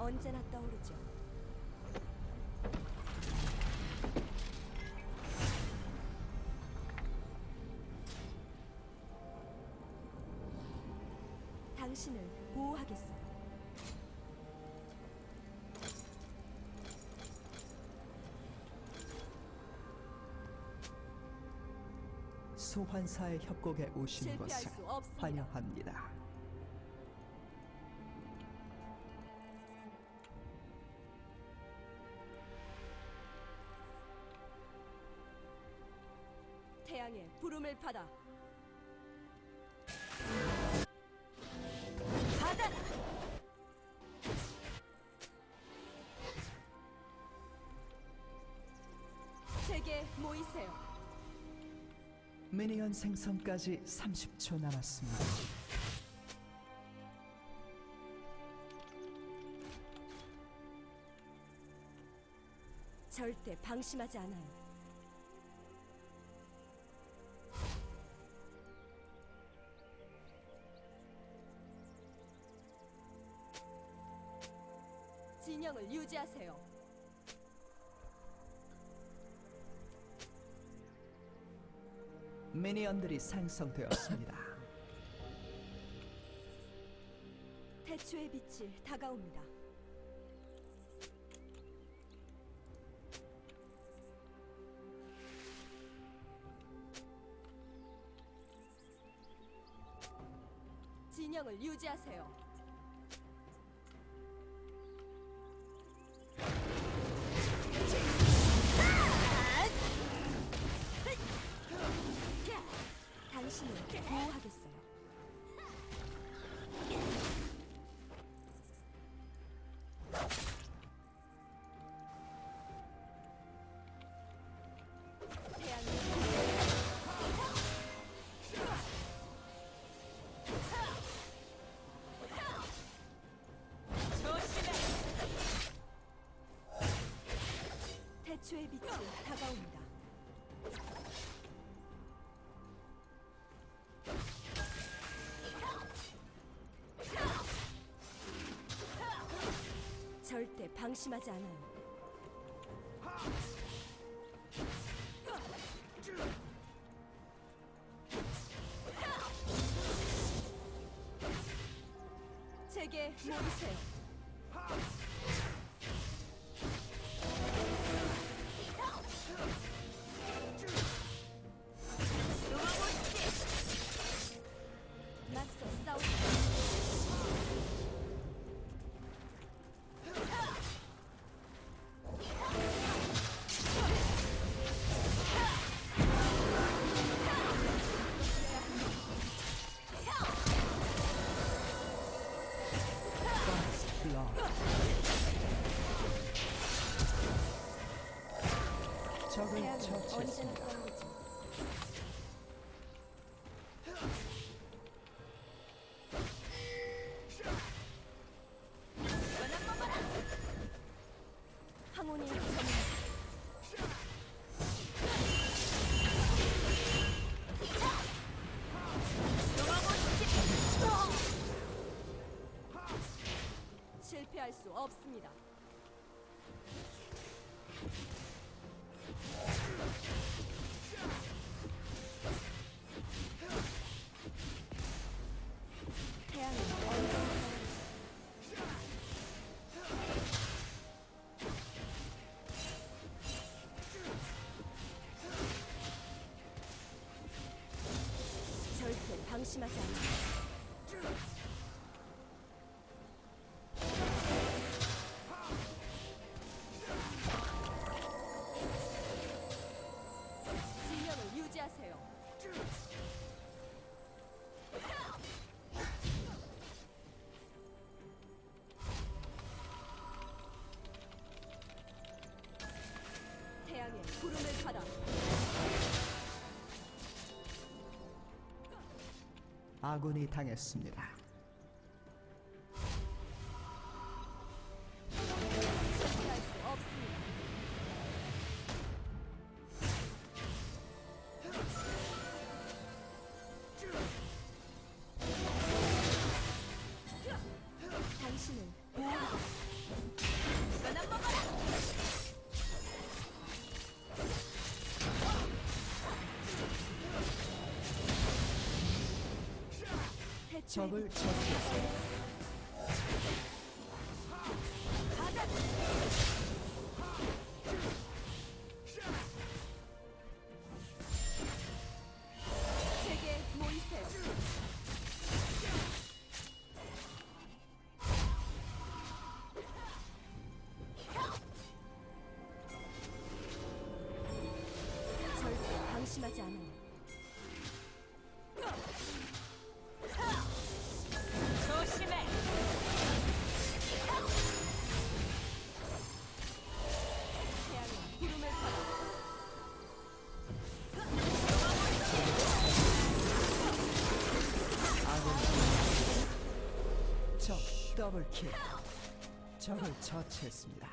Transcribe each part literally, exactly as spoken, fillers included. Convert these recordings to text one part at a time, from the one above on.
언제나 떠오르죠. 당신을 보호하겠습니다. 소환사의 협곡에 오신 실패할 것을 수 없습니다. 환영합니다. 태양의 부름을 받아 받아라. 제게 모이세요. 미니언 생성까지 삼십 초 남았습니다. 절대 방심하지 않아요. 진영을 유지하세요. 미니언들이 생성되었습니다. 태초의 빛이 다가옵니다. 진영을 유지하세요. 당신을 보호하겠어요. 태초의 빛이 다가옵니다. 절대 방심하지 않아요. 제게 모이세요. 맞서 싸우자. 적을 태양은 언제나 처치했습니다. 떠오르지. 항온이 점령. 실패할 수 없습니다. 태양은 언제나 떠오르지. 절대 방심하지 않아. 진영을 유지하세요. 태양의 구름을 받아 아군이 당했습니다. 실패할 수 없습니다. 당신을 보호하겠습니다. 적을 처치했습니다. 제게 모이세요. 절대 방심하지 않아요. 조심해. 태양의 구름을 타라. 적 더블킬. 적을 처치했습니다.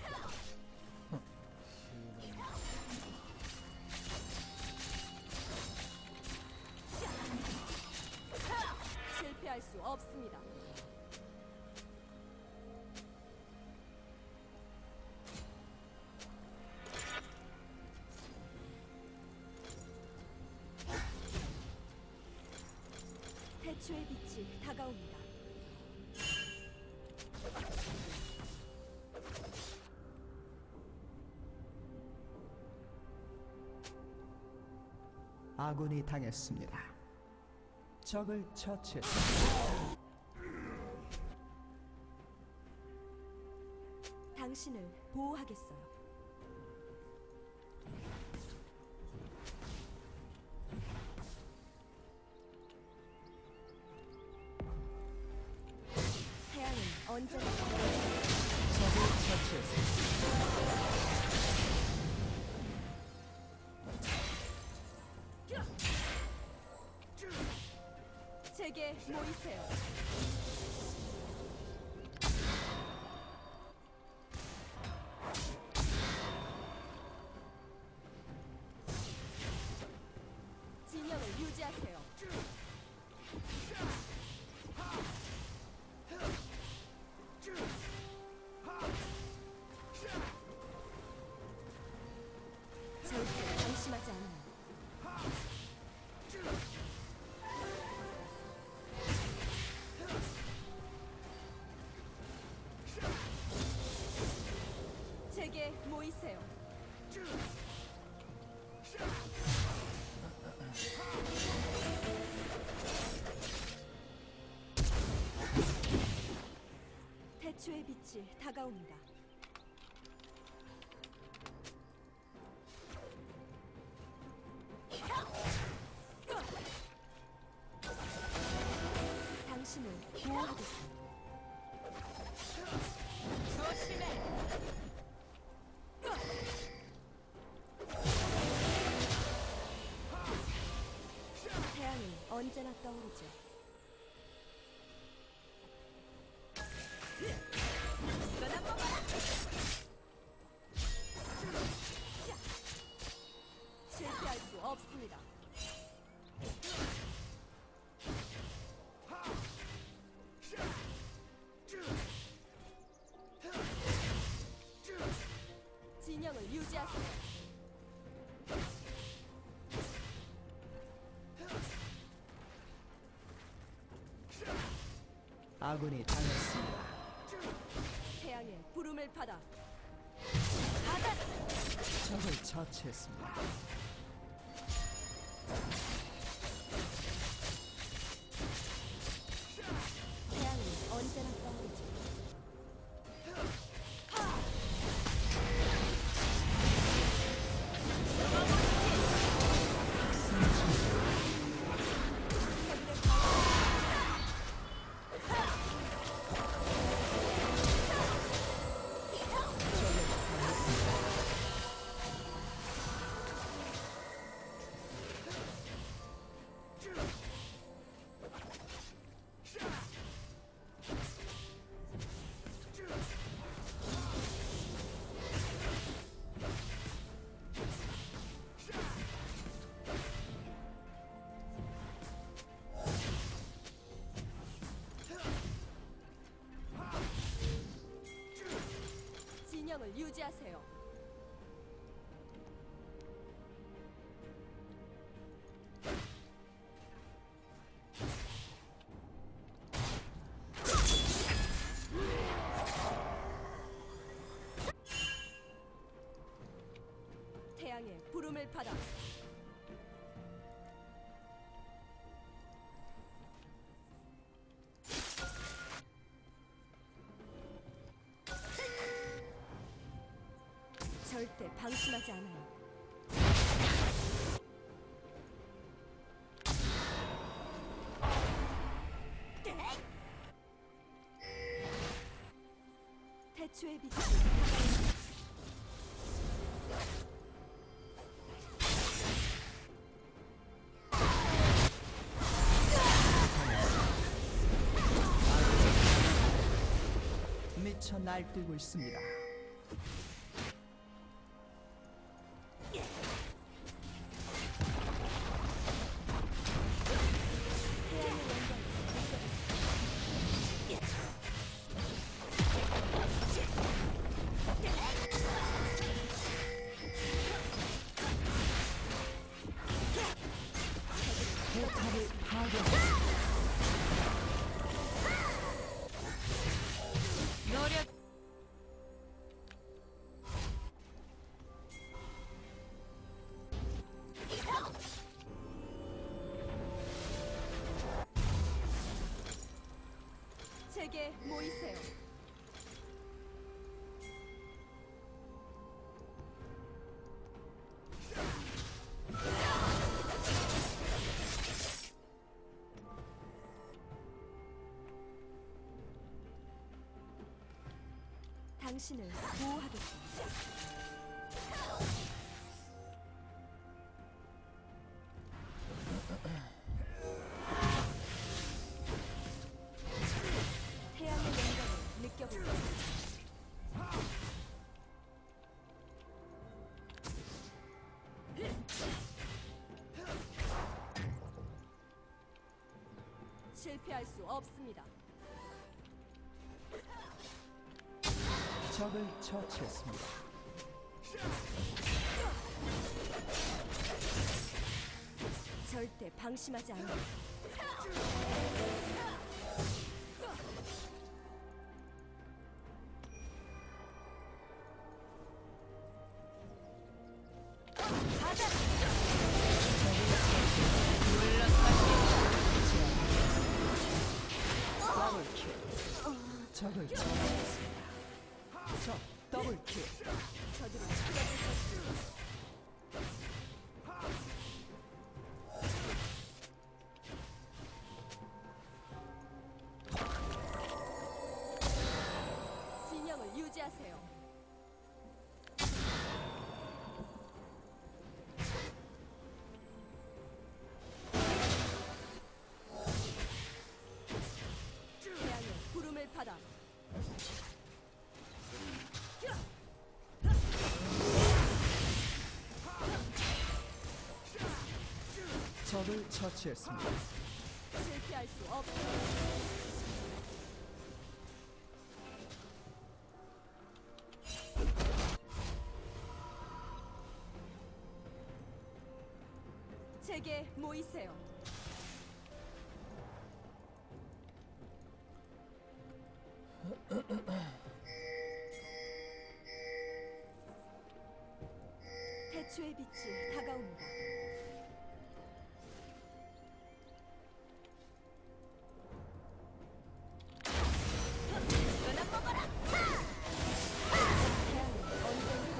실패할 수 없습니다. 태초의 빛이 다가옵니다. 아군이 당했습니다. 적을 처치했습니다. 당신을 보호하겠어요. 태양은 언제나 적을 처치했습니다. 제게 모이세요. 진영을 유지하세요. 절대 방심하지 않아요. 제게 모이세요. 태초의 빛이 다가옵니다. 당신을 보호하겠습니다. 조심해. 태양은 언제나 떠오르죠. 이거나 먹어라. 실패할 수 없습니다. 진영을 유지하세요. 아군이 당했습니다. 태양의 부름을 받아 적을 처치했습니다. 태양은 언제나 떠오르죠. 진영을 유지하세요. 부름을 받아. 절대 방심하지 않아요. 태초의 빛이 다가온다. 미쳐 날뛰고 있습니다. 포탑을 파괴했습니다. 노력. 제게 모이세요. 당신을 보호하겠습니다. 태양의 영광을 느껴보세요. 실패할 수 없습니다. 적을 처치했습니다. 절대 방심하지 않아요. 더블킬. 적을 처치했습니다. 적 더블킬. 저들이 추격을 펼칩니다. 진영을 유지하세요. 태양의 부름을 받아. 적을 처치했습니다. 실패할 수 없어요. 제게 모이세요. 태초의 빛이 다가옵니다. 태양은 언제나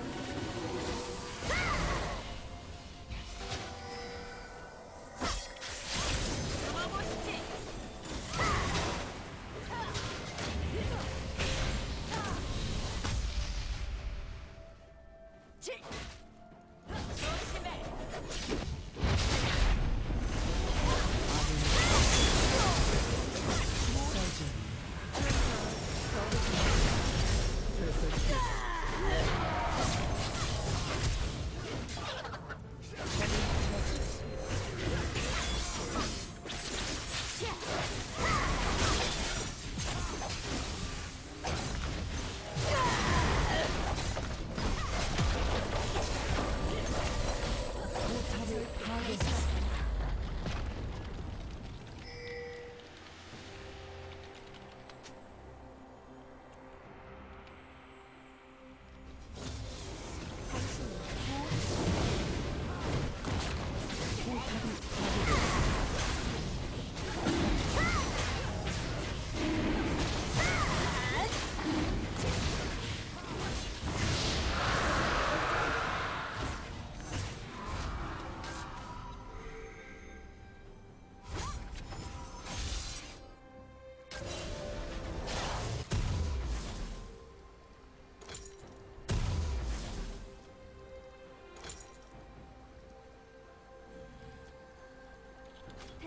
숨어보시지. 조심해.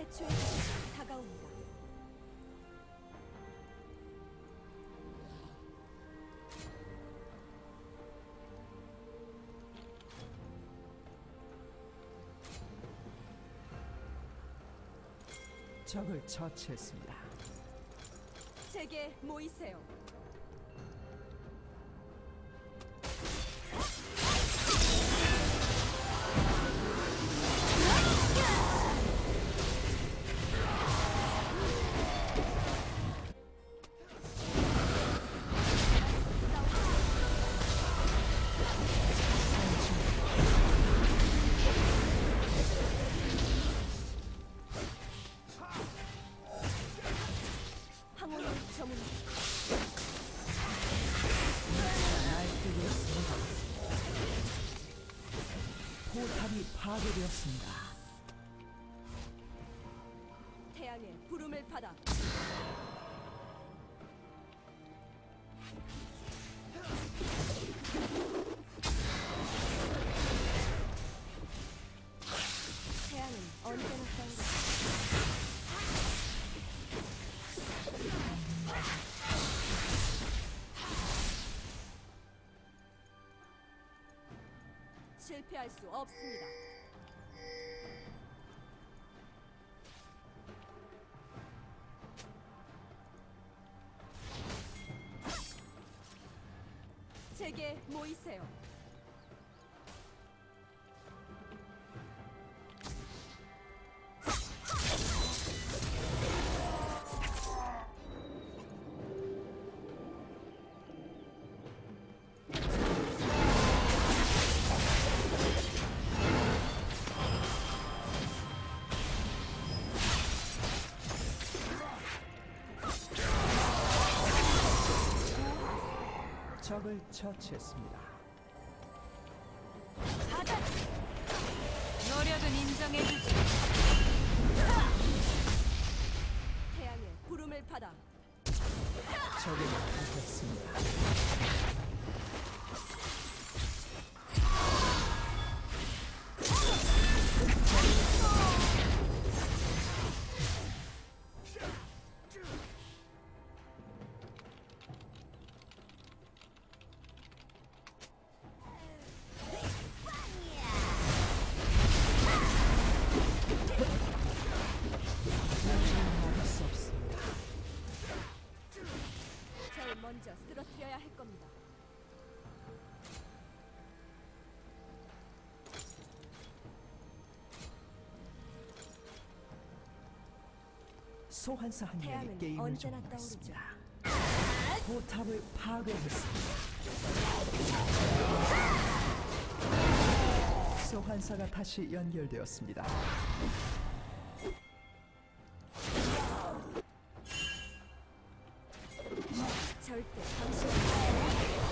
대초의 빛이 다가옵니다. 적을 처치했습니다. 제게 모이세요. 항원을 저문 날뛰겠습니다. 포탑이 파괴되었습니다. 태양의 부름을 받아 태양은 언제나 떠오르죠. 실패할 수 없습니다. 제게 모이세요. 적을 처치했습니다. 노력은 인정해주지. 태양의 부름을 받아 적을 받았습니다. 막을 수 없습니다. 절 먼저 쓰러뜨려야 할 겁니다. 소환사 한 명이 태양은 게임을 언제나 종료했습니다. 포탑을 파괴했습니다. 소환사가 다시 연결되었습니다. 절대 당신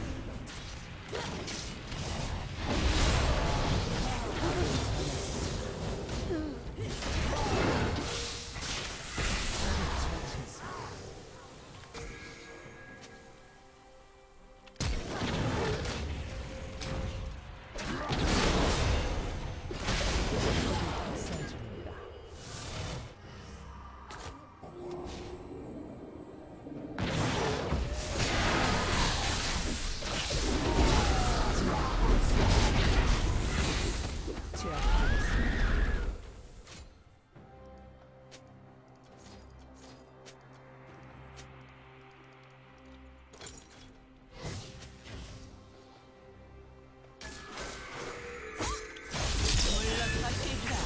학살 중입니다. 제압되었습니다. 물러서시리라.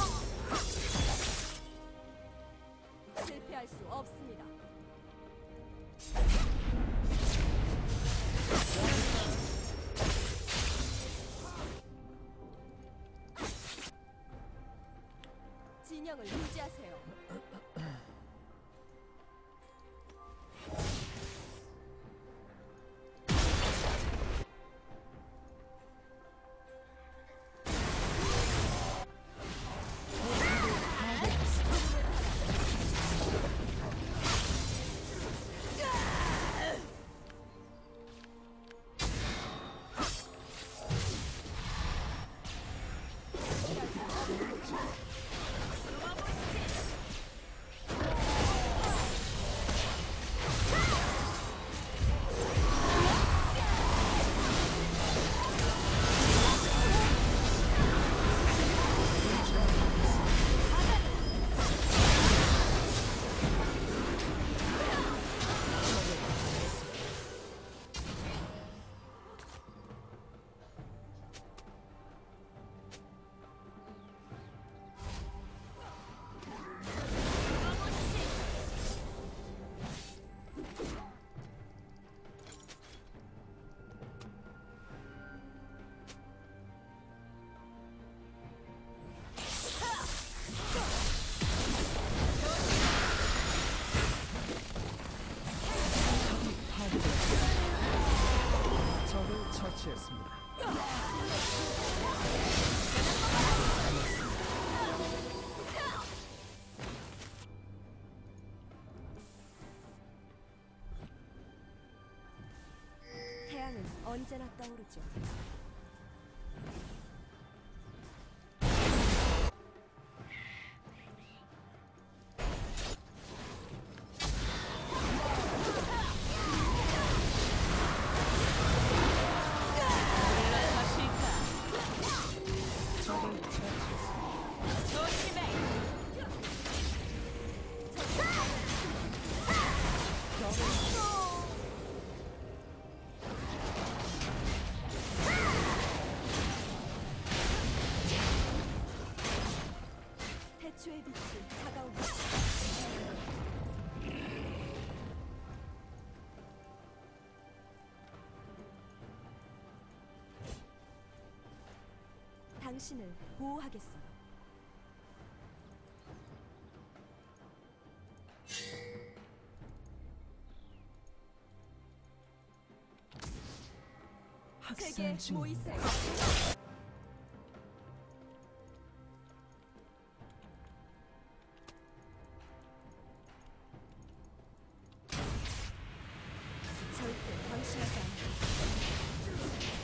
실패할 수 없습니다. 진영을 유지하세요. 처치했습니다. 태양은 언제나 떠오르죠. 물러서실까? 적을 처치했습니다. 조심해. 태초의 빛이 다가옵니다. 당신을 보호하겠어요. 제게 학살 중. 모이세요. 절대 방심하지 않아요.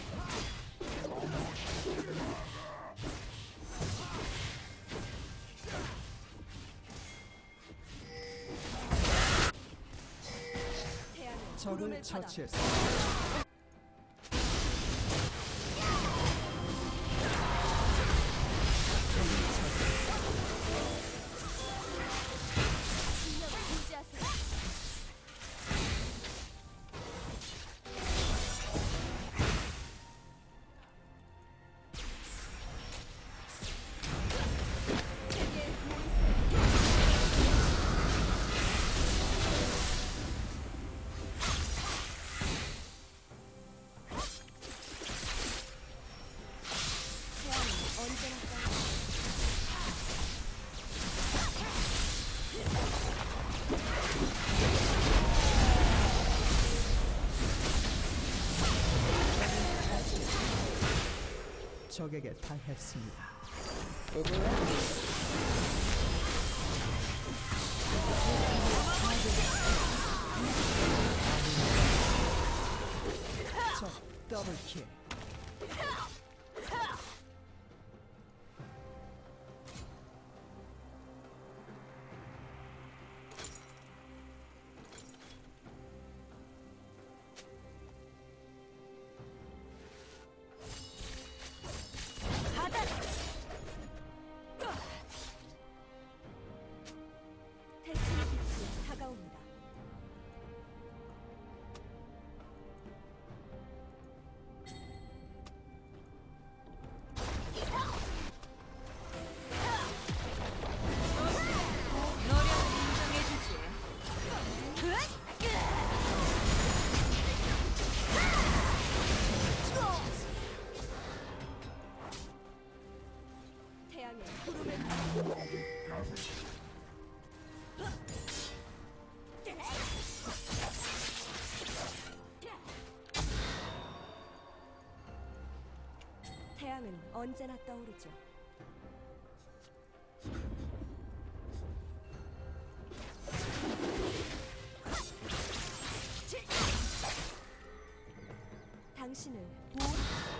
태양은 구름을 적을 받아 처치했습니다. 진영을 유지하세요. 제게 모이세요. 태양은 언제나 떠오르죠. 적에게 당했습니다. 적 더블킬. 태초의 빛이 다가옵니다. 노력을 인정해주지. 태양의 구름을 받아 태양은 언제나 떠오르죠. 당신을 보호.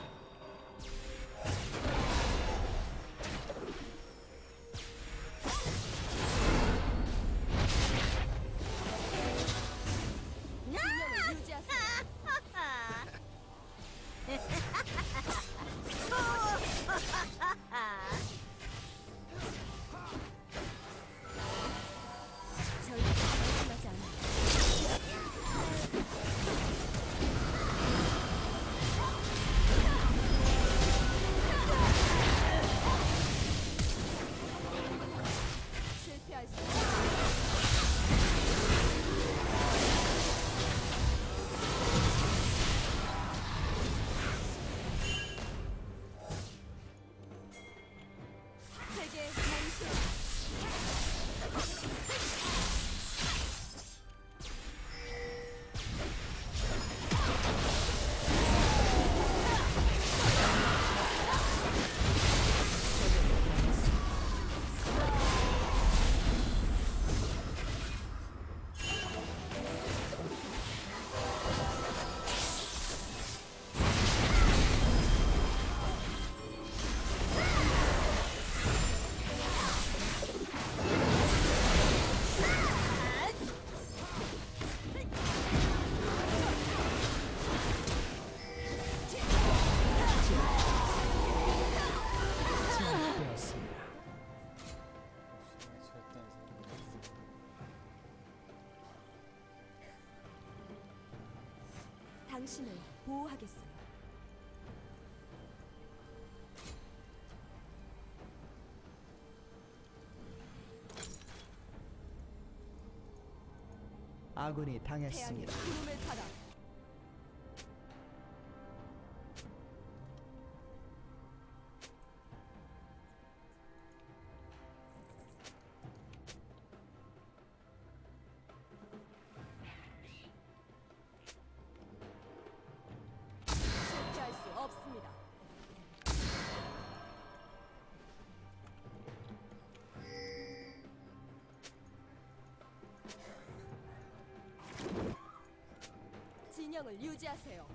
진영을 유지하세요. 절대 방심하지 않아요. 당신을 보호하겠어요. 아군이 태양의 당했습니다. 구름을 받아. 실패할 수 없습니다. 진영을 유지하세요.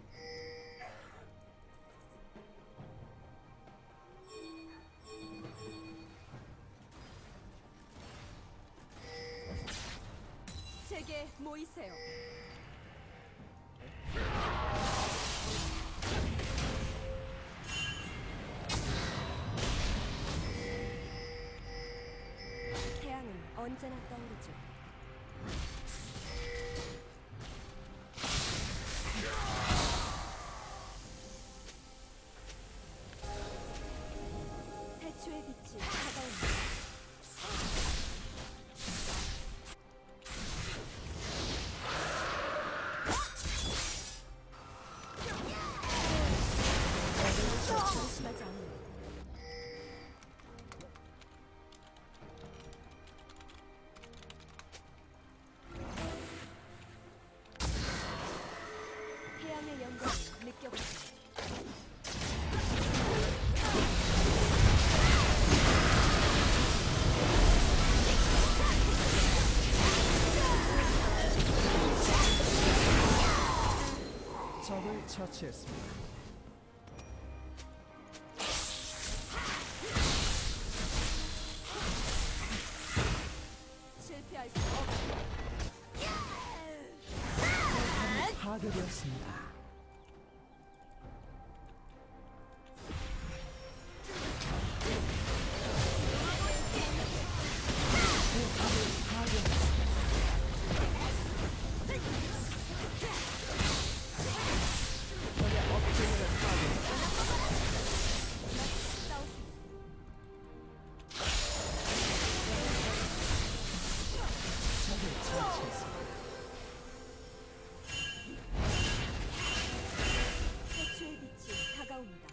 제게 모이세요. 태양은 언제나 떠오르죠. 태초의 빛이 다가옵니다. 조심하지 않아요. 태양의 영광을 느껴보세요. 적을 처치했습니다. 실패할 수 없습니다. 파괴되었습니다. 싸웠습니다. 적을 처치했습니다. 태초의 빛이 다가옵니다.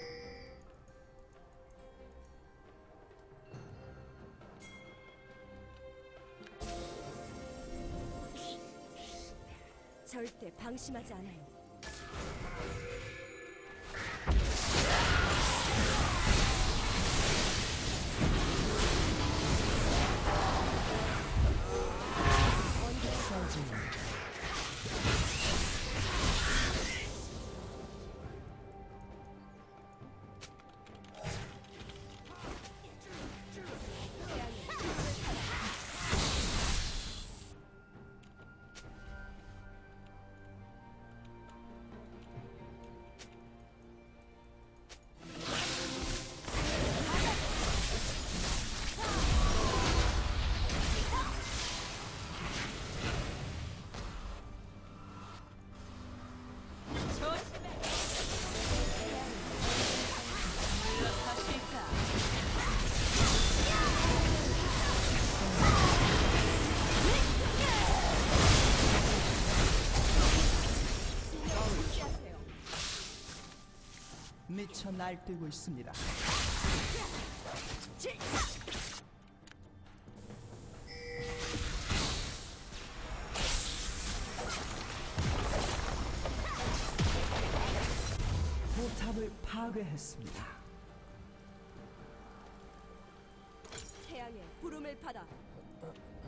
절대 방심하지 않아요. 싸우지 태양의 조심해. 물러서실까? 진영을 유지하세요. 미쳐 날뛰고 있습니다. 포탑을 파괴했습니다. 태양의 부름을 받아